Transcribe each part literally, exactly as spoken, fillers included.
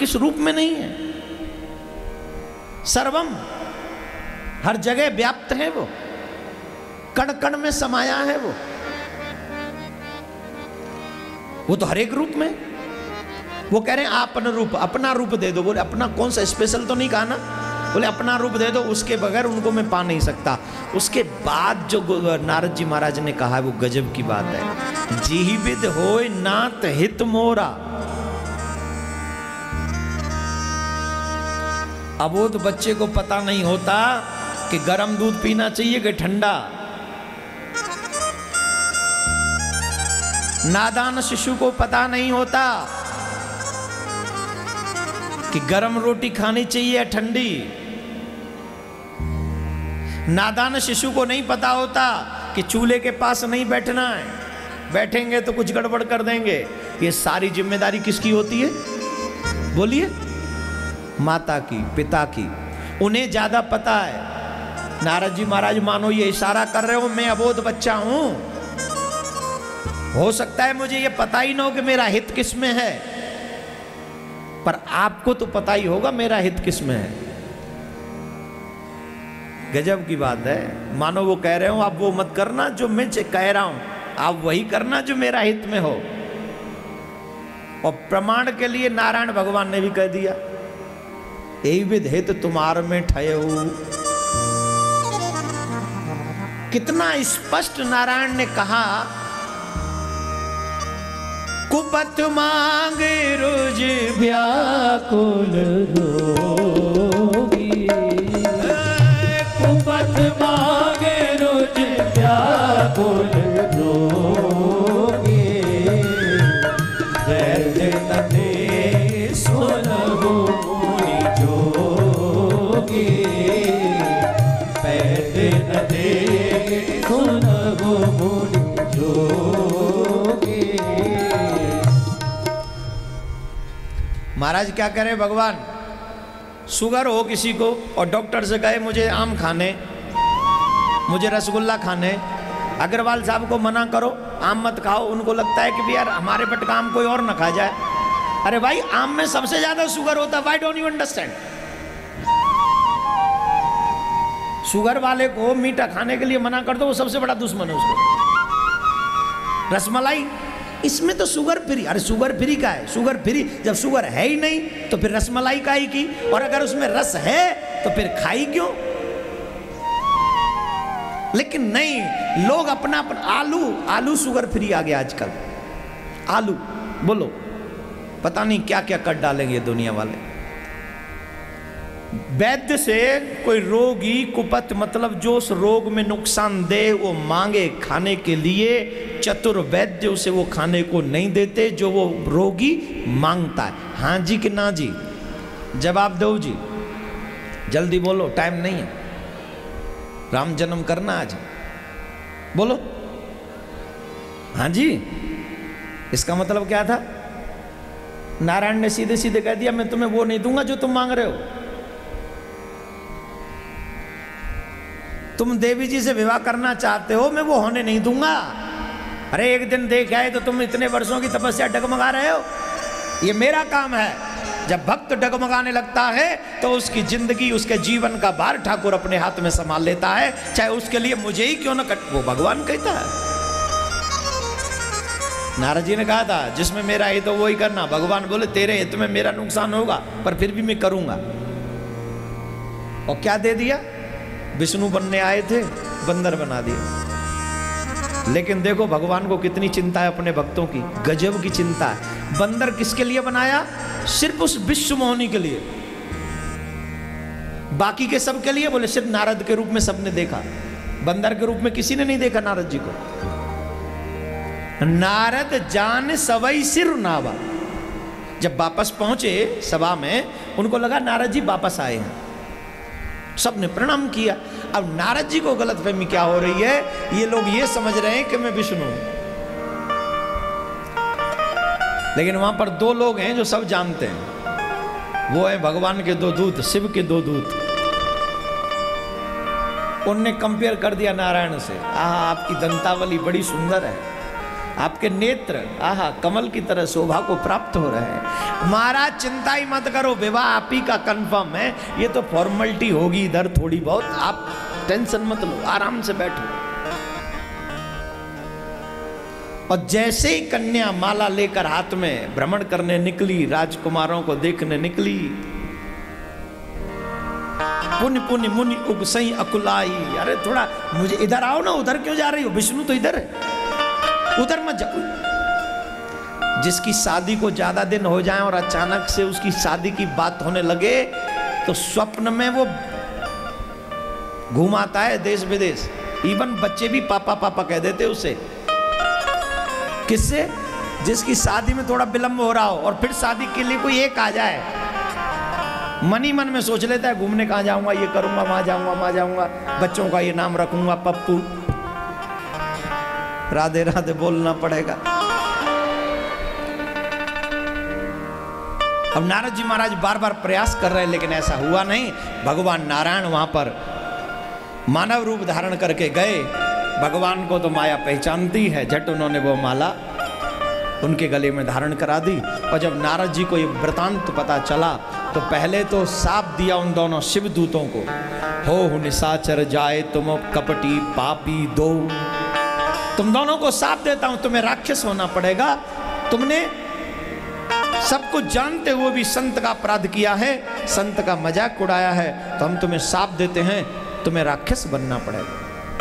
किस रूप में नहीं है? सर्वम, हर जगह व्याप्त है वो, कण कण में समाया है वो वो तो हर एक रूप में। वो कह रहे हैं आपन रूप, अपना रूप दे दो। बोले अपना कौन सा, स्पेशल तो नहीं कहा ना, बोले अपना रूप दे दो, उसके बगैर उनको मैं पा नहीं सकता। उसके बाद जो नारद जी महाराज ने कहा है वो गजब की बात है। जीवित होय नाथ हित मोरा, अबोध बच्चे को पता नहीं होता कि गर्म दूध पीना चाहिए कि ठंडा। नादान शिशु को पता नहीं होता कि गर्म रोटी खानी चाहिए या ठंडी। नादान शिशु को नहीं पता होता कि चूल्हे के पास नहीं बैठना है, बैठेंगे तो कुछ गड़बड़ कर देंगे। ये सारी जिम्मेदारी किसकी होती है? बोलिए, माता की, पिता की। उन्हें ज्यादा पता है। नारद जी महाराज मानो ये इशारा कर रहे हो मैं अबोध बच्चा हूं, हो सकता है मुझे ये पता ही ना हो कि मेरा हित किस में है, पर आपको तो पता ही होगा मेरा हित किस में है। गजब की बात है। मानो वो कह रहे हो आप वो मत करना जो मैं कह रहा हूं, आप वही करना जो मेरा हित में हो। और प्रमाण के लिए नारायण भगवान ने भी कह दिया, यही विध हित तुम्हार में ठहु। कितना स्पष्ट नारायण ने कहा, कुपथ मांगे रोज व्याकुल रोगी, कुपथ मांगे रोज व्याकुल रोगी, वैद्य तने सुनहु मुनि जोगी, वैद्य तने सुनहु मुनि जोगी। महाराज क्या करे भगवान, शुगर हो किसी को और डॉक्टर से कहे मुझे आम खाने, मुझे रसगुल्ला खाने, अग्रवाल साहब को मना करो आम मत खाओ, उनको लगता है कि भी यार हमारे पट का आम कोई और ना खा जाए। अरे भाई आम में सबसे ज्यादा शुगर होता है, why don't you understand? Sugar वाले को मीठा खाने के लिए मना कर दो, वो सबसे बड़ा दुश्मन है उसको। रसमलाई, इसमें तो शुगर फ्री, अरे शुगर फ्री का है, शुगर फ्री जब शुगर है ही नहीं तो फिर रसमलाई का ही की, और अगर उसमें रस है तो फिर खाई क्यों? लेकिन नहीं, लोग अपना अपना आलू, आलू शुगर फ्री आ गया आजकल। आलू बोलो, पता नहीं क्या क्या कर डालेंगे दुनिया वाले। वैद्य से कोई रोगी कुपथ मतलब जो उस रोग में नुकसान दे वो मांगे खाने के लिए, चतुर वैद्य उसे वो खाने को नहीं देते जो वो रोगी मांगता है। हाँ जी कि ना जी? जवाब दो जी, जल्दी बोलो, टाइम नहीं है, राम जन्म करना आज, बोलो। हाँ जी, इसका मतलब क्या था? नारायण ने सीधे सीधे कह दिया मैं तुम्हें वो नहीं दूंगा जो तुम मांग रहे हो। तुम देवी जी से विवाह करना चाहते हो, मैं वो होने नहीं दूंगा। अरे एक दिन देख आए तो तुम इतने वर्षों की तपस्या डगमगा रहे हो, ये मेरा काम है। जब भक्त डगमगाने लगता है तो उसकी जिंदगी, उसके जीवन का भार ठाकुर अपने हाथ में संभाल लेता है, चाहे उसके लिए मुझे ही क्यों न कट, वो भगवान कहता है। नारद जी ने कहा था जिसमें मेरा हित हो वो ही करना। भगवान बोले तेरे हित में मेरा नुकसान होगा पर फिर भी मैं करूंगा। और क्या दे दिया? विष्णु बनने आए थे, बंदर बना दिए। लेकिन देखो भगवान को कितनी चिंता है अपने भक्तों की, गजब की चिंता है। बंदर किसके लिए बनाया? सिर्फ उस विश्व मोहिनी के लिए, बाकी के सब के लिए? बोले सिर्फ नारद के रूप में सबने देखा, बंदर के रूप में किसी ने नहीं देखा नारद जी को। नारद जान सवई सिर नावा। जब वापस पहुंचे सभा में, उनको लगा नारद जी वापस आए हैं, सबने प्रणाम किया। अब नारद जी को गलतफहमी क्या हो रही है, ये लोग ये समझ रहे हैं कि मैं विष्णु हूं, लेकिन वहां पर दो लोग हैं जो सब जानते हैं, वो है भगवान के दो दूत, शिव के दो दूत। उनने कंपेयर कर दिया नारायण से, आह आपकी दंतावली बड़ी सुंदर है, आपके नेत्र आहा कमल की तरह शोभा को प्राप्त हो रहे हैं। महाराज चिंता ही मत करो, विवाह आप ही का कंफर्म है। ये तो फॉर्मेलिटी होगी इधर थोड़ी बहुत, आप टेंशन मत लो, आराम से बैठो। और जैसे ही कन्या माला लेकर हाथ में भ्रमण करने निकली, राजकुमारों को देखने निकली, पुण्य पुण्य मुनि उगसई अकुलाई। अरे थोड़ा मुझे इधर आओ ना, उधर क्यों जा रही हो? विष्णु तो इधर है, उधर मत जाओ। जिसकी शादी को ज्यादा दिन हो जाए और अचानक से उसकी शादी की बात होने लगे तो स्वप्न में वो घुमाता है देश विदेश। इवन बच्चे भी पापा पापा कह देते उसे। किससे? जिसकी शादी में थोड़ा विलंब हो रहा हो और फिर शादी के लिए कोई एक आ जाए, मन ही मन में सोच लेता है घूमने कहाँ जाऊंगा, ये करूंगा, वहां जाऊंगा, वहां जाऊंगा, बच्चों का ये नाम रखूंगा पप्पू। राधे राधे बोलना पड़ेगा। अब नारद जी महाराज बार बार प्रयास कर रहे हैं लेकिन ऐसा हुआ नहीं। भगवान नारायण वहां पर मानव रूप धारण करके गए। भगवान को तो माया पहचानती है, झट उन्होंने वो माला उनके गले में धारण करा दी। और जब नारद जी को ये वृतांत पता चला तो पहले तो शाप दिया उन दोनों शिव दूतों को, हो निशाचर जाए तुम कपटी पापी दो। तुम दोनों को शाप देता हूं, तुम्हें राक्षस होना पड़ेगा। तुमने सब कुछ जानते हुए भी संत का अपराध किया है, संत का मजाक उड़ाया है, तो हम तुम्हें शाप देते हैं, तुम्हें राक्षस बनना पड़ेगा।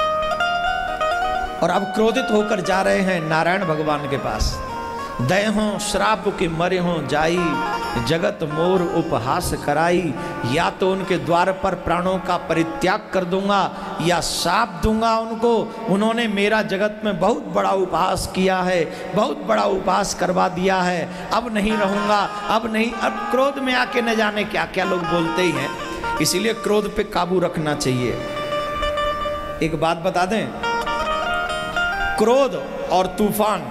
और अब क्रोधित होकर जा रहे हैं नारायण भगवान के पास। दय हो श्राप के मरे हो जाई, जगत मोर उपहास कराई। या तो उनके द्वार पर प्राणों का परित्याग कर दूंगा या शाप दूंगा उनको। उन्होंने मेरा जगत में बहुत बड़ा उपहास किया है, बहुत बड़ा उपहास करवा दिया है। अब नहीं रहूंगा, अब नहीं। अब क्रोध में आके न जाने क्या क्या लोग बोलते ही हैं। इसीलिए क्रोध पे काबू रखना चाहिए। एक बात बता दें, क्रोध और तूफान,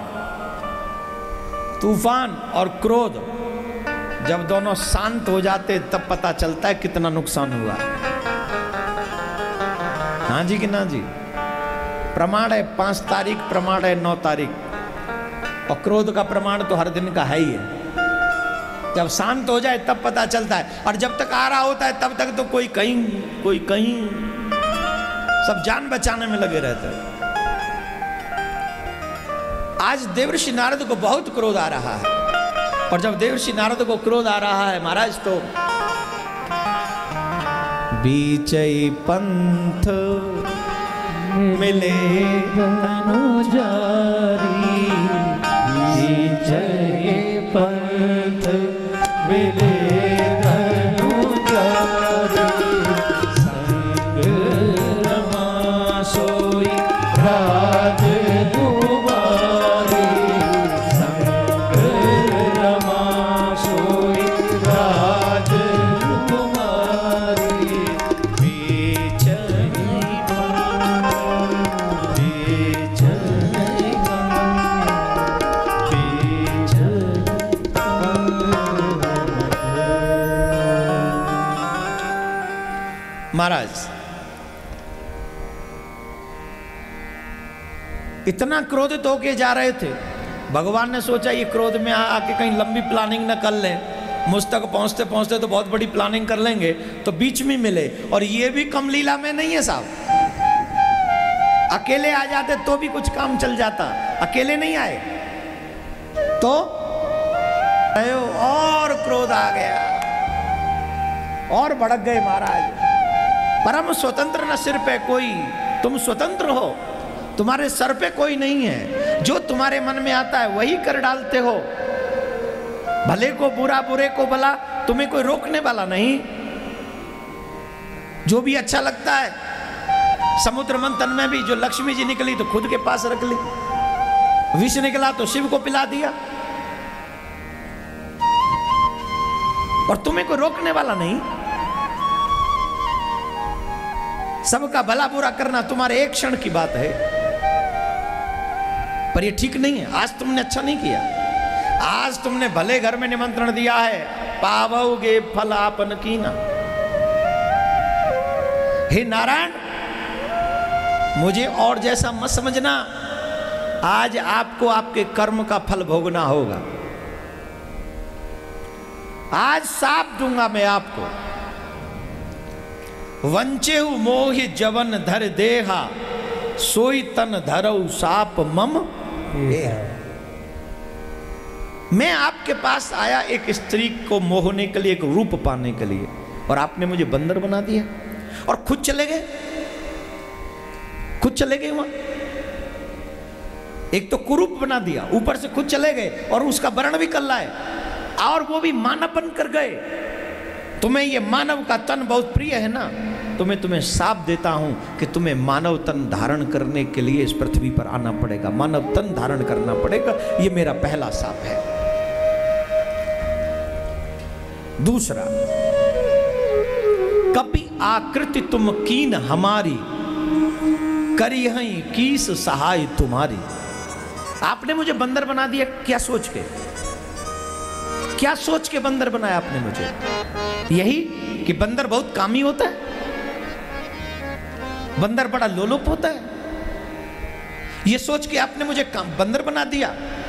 तूफान और क्रोध जब दोनों शांत हो जाते तब पता चलता है कितना नुकसान हुआ। हाँ जी कि ना जी? प्रमाण है पांच तारीख, प्रमाण है नौ तारीख। और क्रोध का प्रमाण तो हर दिन का है ही है। जब शांत हो जाए तब पता चलता है। और जब तक आ रहा होता है तब तक तो कोई कहीं कोई कहीं, सब जान बचाने में लगे रहते हैं। आज देवर्षि नारद को बहुत क्रोध आ रहा है। और जब देवर्षि नारद को क्रोध आ रहा है महाराज, तो बीचई पंथ मिले अनुजारी, बीचई पंथ मिले अनुजारी, संग रमा सोई राज महाराज। इतना क्रोधित होके जा रहे थे। भगवान ने सोचा ये क्रोध में आके कहीं लंबी प्लानिंग न कर लें, मुझ तक पहुंचते पहुंचते तो बहुत बड़ी प्लानिंग कर लेंगे, तो बीच में मिले। और ये भी कम लीला में नहीं है साहब। अकेले आ जाते तो भी कुछ काम चल जाता, अकेले नहीं आए तो और क्रोध आ गया और भड़क गए महाराज। परम स्वतंत्र न सिर पे कोई, तुम स्वतंत्र हो, तुम्हारे सर पे कोई नहीं है। जो तुम्हारे मन में आता है वही कर डालते हो। भले को बुरा, बुरे को भला, तुम्हें कोई रोकने वाला नहीं। जो भी अच्छा लगता है, समुद्र मंथन में भी जो लक्ष्मी जी निकली तो खुद के पास रख ली, विष निकला तो शिव को पिला दिया, और तुम्हें कोई रोकने वाला नहीं। सबका भला बुरा करना तुम्हारे एक क्षण की बात है, पर ये ठीक नहीं है। आज तुमने अच्छा नहीं किया। आज तुमने भले घर में निमंत्रण दिया है, पावोगे फल आपन कीना। हे नारायण, मुझे और जैसा मत समझना। आज आपको आपके कर्म का फल भोगना होगा। आज साप दूंगा मैं आपको। वंचेहु मोहि जवन धर देहा, सोई तन धरऊ साप मम देहा। मैं आपके पास आया एक स्त्री को मोहने के लिए, एक रूप पाने के लिए, और आपने मुझे बंदर बना दिया और खुद चले गए, खुद चले गए वहां। एक तो कुरूप बना दिया, ऊपर से खुद चले गए और उसका वर्ण भी कल्ला है, और वो भी मानव बन कर गए। तुम्हें ये मानव का तन बहुत प्रिय है ना, तो मैं तुम्हें शाप देता हूं कि तुम्हें मानव तन धारण करने के लिए इस पृथ्वी पर आना पड़ेगा, मानव तन धारण करना पड़ेगा। ये मेरा पहला शाप है। दूसरा, कपि आकृति तुम कीन हमारी, करी हई कीस सहाय तुम्हारी। आपने मुझे बंदर बना दिया, क्या सोच के, क्या सोच के बंदर बनाया आपने मुझे? यही कि बंदर बहुत कामी होता है, बंदर बड़ा लोलुप होता है, ये सोच के आपने मुझे बंदर बना दिया।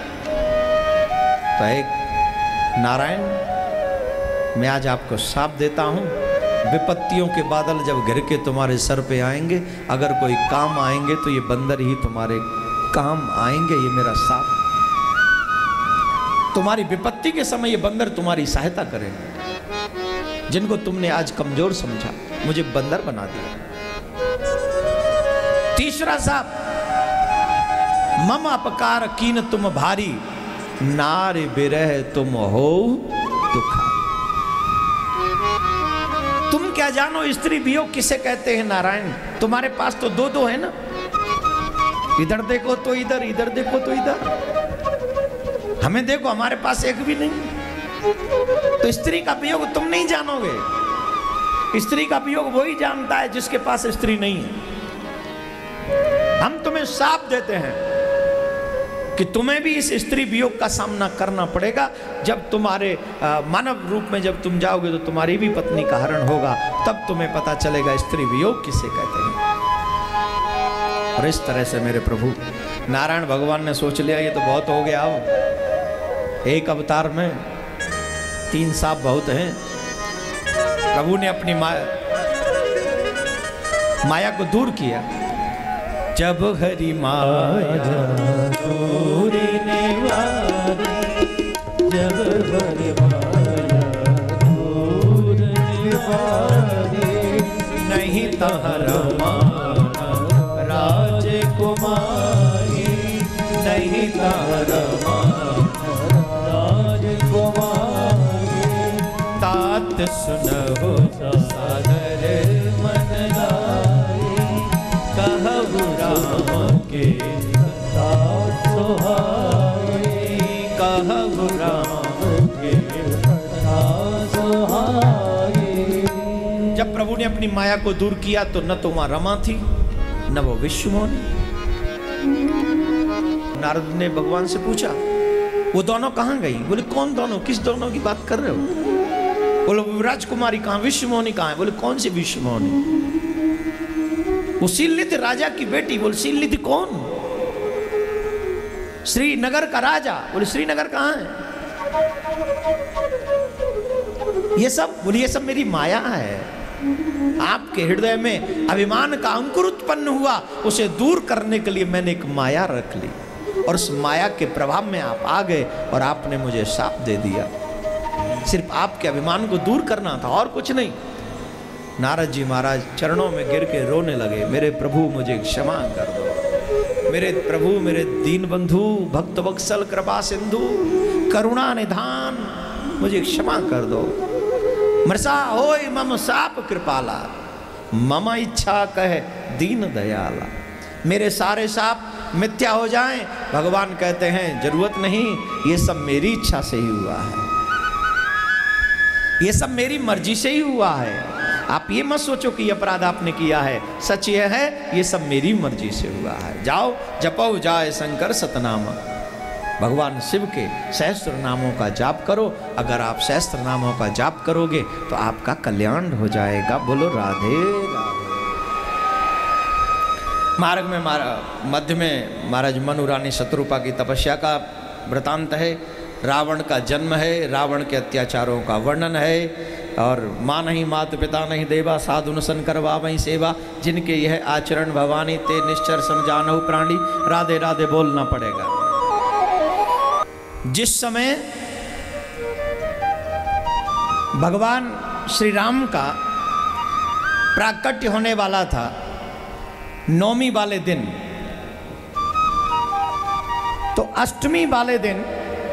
तो एक नारायण, मैं आज आपको शाप देता हूं, विपत्तियों के बादल जब घिर के तुम्हारे सर पे आएंगे, अगर कोई काम आएंगे तो ये बंदर ही तुम्हारे काम आएंगे। ये मेरा शाप। तुम्हारी विपत्ति के समय ये बंदर तुम्हारी सहायता करेंगे। जिनको तुमने आज कमजोर समझा, मुझे बंदर बना दिया। तीसरा शाप, मम अपकार कीन तुम भारी, नार बिरह तुम हो दुखा। तुम क्या जानो स्त्री वियोग किसे कहते हैं नारायण? तुम्हारे पास तो दो दो है ना, इधर देखो तो इधर, इधर देखो तो इधर, हमें देखो हमारे पास एक भी नहीं। तो स्त्री का वियोग तुम नहीं जानोगे। स्त्री का वियोग वही जानता है जिसके पास स्त्री नहीं है। हम तुम्हें शाप देते हैं कि तुम्हें भी इस स्त्री वियोग का सामना करना पड़ेगा। जब तुम्हारे आ, मानव रूप में जब तुम जाओगे तो तुम्हारी भी पत्नी का हरण होगा, तब तुम्हें पता चलेगा स्त्री वियोग किसे कहते हैं। और इस तरह से मेरे प्रभु नारायण भगवान ने सोच लिया ये तो बहुत हो गया, अब एक अवतार में तीन शाप बहुत हैं। प्रभु ने अपनी माया माया को दूर किया। जब हरि माया दूरने वाली, जब हरि माया दूरने वाली, नहीं तहरा माना राजकुमारी, नहीं तहरा माना राजकुमारी। तात सुनहो सादर मन लाई, कहु राम के तात सुहाई, कहु राम के तात सुहाई। जब प्रभु ने अपनी माया को दूर किया तो न तो वहां रमा थी न वो विश्वमोहिनी। नारद ने भगवान से पूछा वो दोनों कहां गई? बोले कौन दोनों, किस दोनों की बात कर रहे हो? बोले राजकुमारी कहां, विश्वमोहिनी कहां है? बोले कौन सी विश्वमोहिनी? वो शीलनिधि राजा की बेटी। बोले शीलनिधि कौन? श्रीनगर का राजा। बोले श्रीनगर कहां है? ये सब, बोले ये सब मेरी माया है। आपके हृदय में अभिमान का अंकुर उत्पन्न हुआ, उसे दूर करने के लिए मैंने एक माया रख ली, और उस माया के प्रभाव में आप आ गए और आपने मुझे शाप दे दिया। सिर्फ आपके अभिमान को दूर करना था और कुछ नहीं। नारद जी महाराज चरणों में गिर के रोने लगे, मेरे प्रभु मुझे क्षमा कर दो, मेरे प्रभु, मेरे दीन बंधु, भक्त वत्सल, कृपा सिंधु, करुणा निधान, मुझे क्षमा कर दो। मृषा होय मम शाप कृपाला, मम इच्छा कहे दीन दयाला। मेरे सारे शाप मिथ्या हो जाएं। भगवान कहते हैं जरूरत नहीं, ये सब मेरी इच्छा से ही हुआ है, ये सब मेरी मर्जी से ही हुआ है। आप ये मत सोचो कि अपराध आपने किया है, सच ये है ये सब मेरी मर्जी से हुआ है। जाओ जपो जाए शंकर सतनामा, भगवान शिव के सहस्त्र नामों का जाप करो। अगर आप सहस्त्र नामों का जाप करोगे तो आपका कल्याण हो जाएगा। बोलो राधे राधे। मार्ग में मध्य में महाराज मनु रानी शत्रुपा की तपस्या का वृतांत है, रावण का जन्म है, रावण के अत्याचारों का वर्णन है। और माँ नहीं मात पिता नहीं देवा, साधु न सन करवा वही सेवा, जिनके यह आचरण भवानी ते निश्चर समझानहु प्राणी, राधे राधे बोलना पड़ेगा। जिस समय भगवान श्री राम का प्राकट्य होने वाला था, नौमी वाले दिन, तो अष्टमी वाले दिन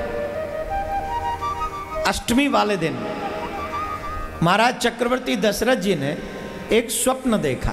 अष्टमी वाले दिन महाराज चक्रवर्ती दशरथ जी ने एक स्वप्न देखा,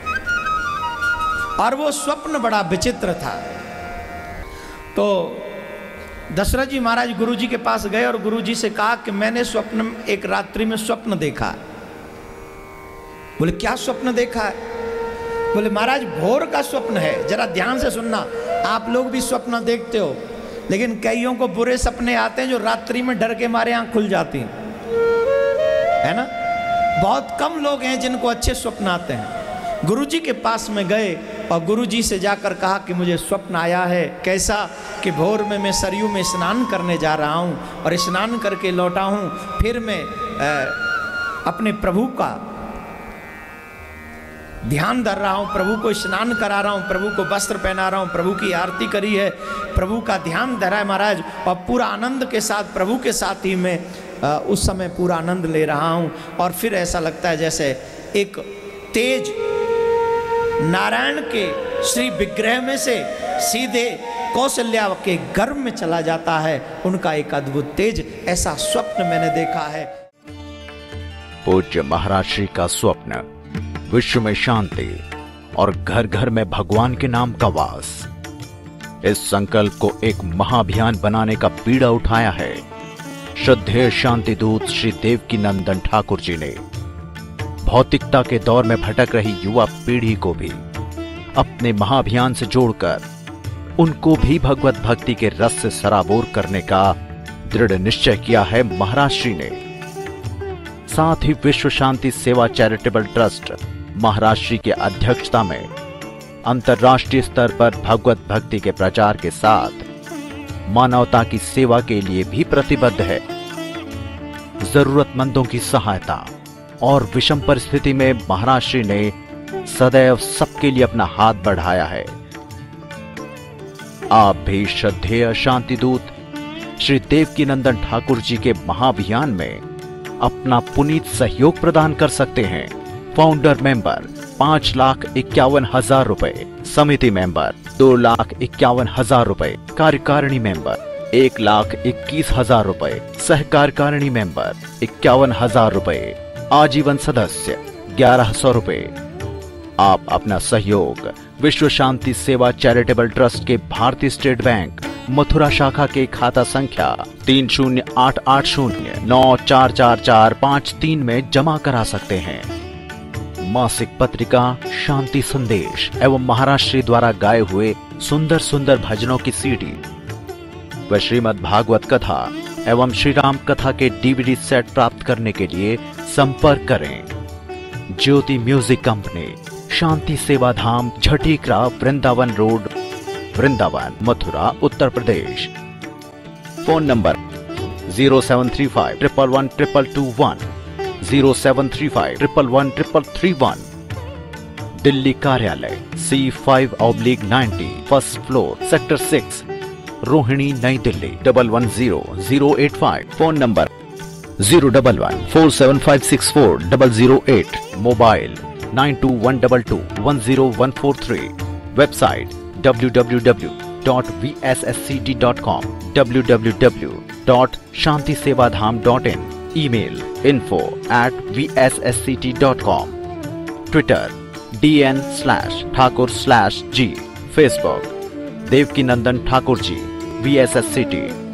और वो स्वप्न बड़ा विचित्र था। तो दशरथ जी महाराज गुरुजी के पास गए और गुरुजी से कहा कि मैंने स्वप्न एक रात्रि में स्वप्न देखा। बोले क्या स्वप्न देखा है? बोले महाराज भोर का स्वप्न है, जरा ध्यान से सुनना। आप लोग भी स्वप्न देखते हो, लेकिन कईयों को बुरे सपने आते हैं जो रात्रि में डर के मारे आंख खुल जाती हैं, है ना। बहुत कम लोग हैं जिनको अच्छे स्वप्न आते हैं। गुरुजी के पास में गए और गुरुजी से जाकर कहा कि मुझे स्वप्न आया है। कैसा? कि भोर में मैं सरयू में स्नान करने जा रहा हूँ और स्नान करके लौटा हूँ, फिर मैं आ, अपने प्रभु का ध्यान धर रहा हूँ, प्रभु को स्नान करा रहा हूँ, प्रभु को वस्त्र पहना रहा हूँ, प्रभु की आरती करी है, प्रभु का ध्यान धरा है महाराज, और पूरा आनंद के साथ प्रभु के साथ ही मैं आ, उस समय पूरा आनंद ले रहा हूँ। और फिर ऐसा लगता है जैसे एक तेज नारायण के श्री विग्रह में से सीधे कौशल्या के गर्भ में चला जाता है, उनका एक अद्भुत तेज। ऐसा स्वप्न मैंने देखा है। पूज्य महाराज श्री का स्वप्न, विश्व में शांति और घर घर में भगवान के नाम का वास, इस संकल्प को एक महाअभियान बनाने का बीड़ा उठाया है श्रद्धेय शांति दूत श्री देवकी नंदन ठाकुर जी ने। भौतिकता के दौर में भटक रही युवा पीढ़ी को भी अपने महाअभियान से जोड़कर उनको भी भगवत भक्ति के रस से सराबोर करने का दृढ़ निश्चय किया है महाराज श्री ने। साथ ही विश्व शांति सेवा चैरिटेबल ट्रस्ट महाराज श्री की अध्यक्षता में अंतर्राष्ट्रीय स्तर पर भगवत भक्ति के प्रचार के साथ मानवता की सेवा के लिए भी प्रतिबद्ध है। जरूरतमंदों की सहायता और विषम परिस्थिति में महाराज श्री ने सदैव सबके लिए अपना हाथ बढ़ाया है। आप भी श्रद्धेय शांति दूत श्री देवकी नंदन ठाकुर जी के महाअभियान में अपना पुनीत सहयोग प्रदान कर सकते हैं। फाउंडर मेंबर पांच लाख इक्यावन हजार रुपए, समिति मेंबर दो लाख इक्यावन हजार रुपए, कार्यकारिणी मेंबर एक लाख इक्कीस हजार रुपए, सह कार्यकारिणी मेंबर इक्यावन हजार रुपए, आजीवन सदस्य ग्यारह सौ रुपए। आप अपना सहयोग विश्व शांति सेवा चैरिटेबल ट्रस्ट के भारतीय स्टेट बैंक मथुरा शाखा के खाता संख्या तीन शून्य आठ आठ शून्य नौ चार चार चार पाँच तीन में जमा करा सकते हैं। मासिक पत्रिका शांति संदेश एवं महाराज श्री द्वारा गाए हुए सुंदर सुंदर भजनों की सीडी व श्रीमद् भागवत कथा एवं श्री राम कथा के डीवीडी सेट प्राप्त करने के लिए संपर्क करें। ज्योति music company, Shanti Seva Dham, Jhatikra, Vrindavan road, Vrindavan, Mathura, Uttar Pradesh. Phone number zero seven three five triple one triple two one, zero seven three five triple one triple three one. Delhi कार्यालय C five oblique ninety, first floor, sector six, Rohini, Nai Delhi, double one zero zero eight five. Phone number zero double one four seven five six four double zero eight. Mobile nine two one double to one zero one four three. Website W W W dot V S S C T dot com, W W W dot Shanti Seva Dham dot in. Email info at v s s c t dot com. Twitter dn slash Thakur slash g. Facebook Devki Nandan Thakur ji V S S C T।